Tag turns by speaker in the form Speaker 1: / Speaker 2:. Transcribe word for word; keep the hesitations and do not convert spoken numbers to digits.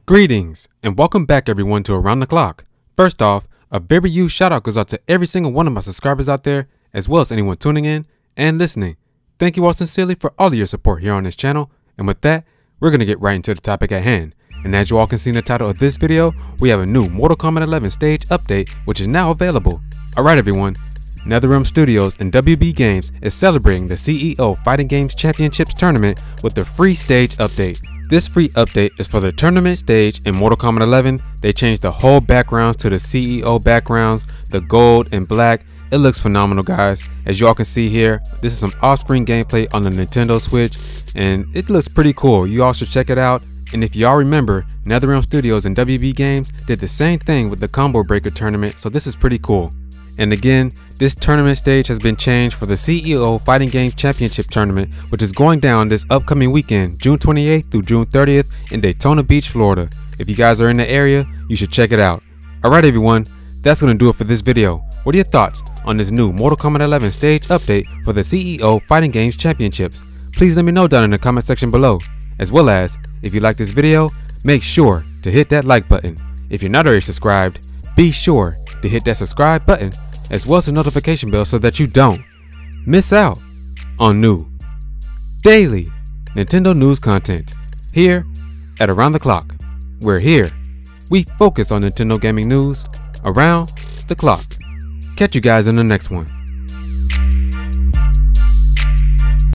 Speaker 1: Greetings and welcome back everyone to Around the Clock. First off, a very huge shout out goes out to every single one of my subscribers out there, as well as anyone tuning in and listening. Thank you all sincerely for all of your support here on this channel. And with that, we're going to get right into the topic at hand. And as you all can see in the title of this video, we have a new Mortal Kombat eleven stage update which is now available. Alright everyone, NetherRealm Studios and W B Games is celebrating the C E O Fighting Games Championships tournament with a free stage update. This free update is for the tournament stage in Mortal Kombat eleven. They changed the whole backgrounds to the C E O backgrounds, the gold and black. It looks phenomenal, guys. As y'all can see here, this is some off-screen gameplay on the Nintendo Switch and it looks pretty cool. You all should check it out. And if y'all remember, NetherRealm Studios and W B Games did the same thing with the Combo Breaker tournament, so this is pretty cool. And again, this tournament stage has been changed for the C E O Fighting Games Championship Tournament, which is going down this upcoming weekend, June twenty-eighth through June thirtieth in Daytona Beach, Florida. If you guys are in the area, you should check it out. Alright everyone, that's going to do it for this video. What are your thoughts on this new Mortal Kombat eleven stage update for the C E O Fighting Games Championships? Please let me know down in the comment section below. As well as, if you like this video, make sure to hit that like button. If you're not already subscribed, be sure to hit that subscribe button as well as the notification bell so that you don't miss out on new daily Nintendo news content here at Around the Clock. We're here. We focus on Nintendo gaming news around the clock. Catch you guys in the next one.